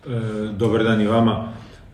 Dobar dan i vama.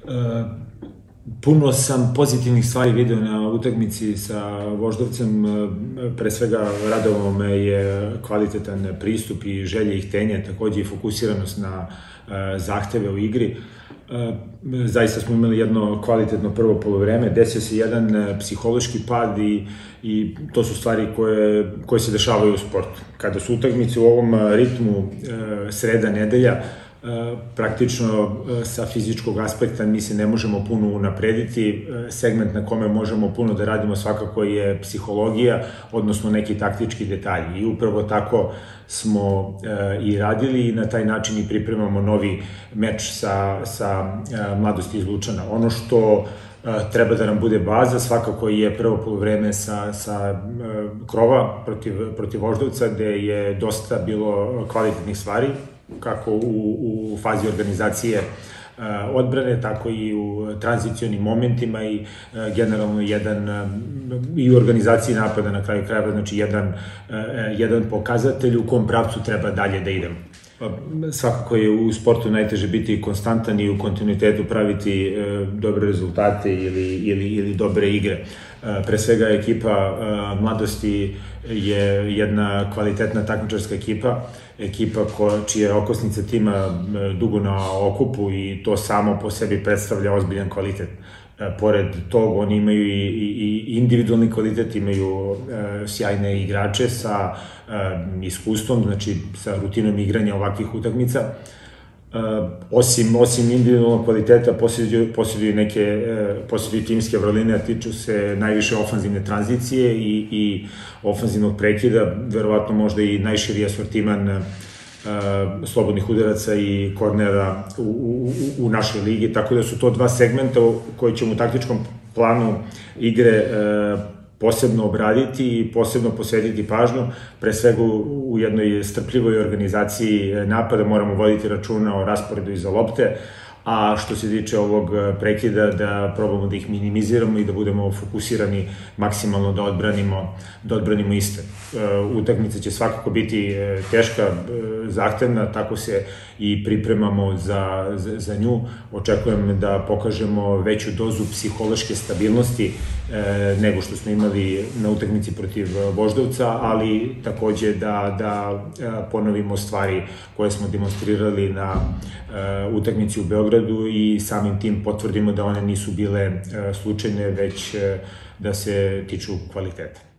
Puno sam pozitivnih stvari video na utakmici sa Voždovcem. Pre svega radovao me je kvalitetan pristup i želje i htenje, takođe i fokusiranost na zahteve u igri. Zaista smo imali jedno kvalitetno prvo polovreme, desio se jedan psihološki pad i to su stvari koje se dešavaju u sportu. Kada su utakmice u ovom ritmu sreda, nedelja, praktično sa fizičkog aspekta mi se ne možemo puno unaprediti. Segment na kome možemo puno da radimo svakako je psihologija, odnosno neki taktički detalji. I upravo tako smo i radili i na taj način i pripremamo novi meč sa Mladosti iz Lučana. Ono što treba da nam bude baza svakako je prvo polovreme sa Krova protiv Voždovca, gde je dosta bilo kvalitetnih stvari, kako u fazi organizacije odbrane, tako i u tranzicionim momentima i generalno i u organizaciji napada na kraju krajeva, znači jedan pokazatelj u kom pravcu treba dalje da idemo. Svakako je u sportu najteže biti konstantan i u kontinuitetu praviti dobre rezultate ili dobre igre. Pre svega ekipa Mladosti je jedna kvalitetna takmičarska ekipa čija je okosnica tima dugo na okupu i to samo po sebi predstavlja ozbiljan kvalitet. Pored tog, oni imaju i individualni kvalitet, imaju sjajne igrače sa iskustvom, znači sa rutinom igranja ovakvih utakmica. Osim individualnog kvaliteta, posjeduju timske vrline, a tiču se najviše ofanzivne tranzicije i ofanzivnog prekida, verovatno možda i najširi asortiman slobodnih udaraca i kornera u našoj ligi, tako da su to dva segmenta koji ćemo u taktičkom planu igre posebno obraditi i posebno posvetiti pažnju. Pre svega u jednoj strpljivoj organizaciji napada moramo voditi računa o rasporedu iza lopte, a što se tiče ovog prekida da probamo da ih minimiziramo i da budemo fokusirani maksimalno da odbranimo iste. Utakmica će svakako biti teška, zahtevna, tako se i pripremamo za nju. Očekujem da pokažemo veću dozu psihološke stabilnosti nego što smo imali na utakmici protiv Voždovca, ali takođe da ponovimo stvari koje smo demonstrirali na utakmici u Beogradu i samim tim potvrdimo da one nisu bile slučajne, već da se tiču kvaliteta.